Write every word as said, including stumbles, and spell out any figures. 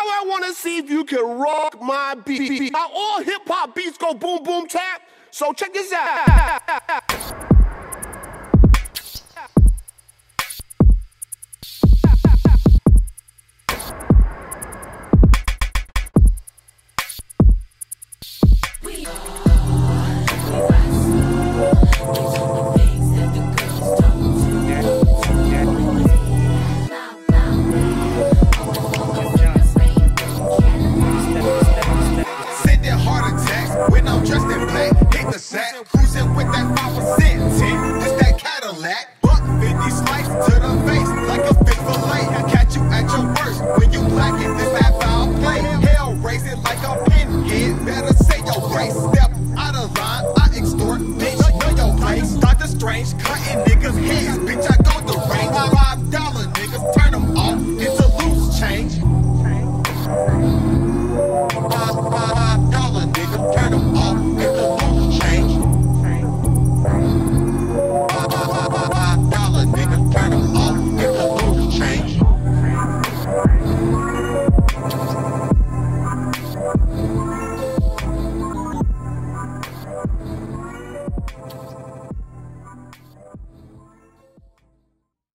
I wanna see if you can rock my beat. Now all hip hop beats go boom boom tap. So check this out. Dressed in black, hit the sack, cruising with that five percent tint. This that Cadillac, buck fifty slice to the face like a fish fillet. Catch you at your worst when you lack it. This that foul play, hell raising like a pinhead. Better say your grace.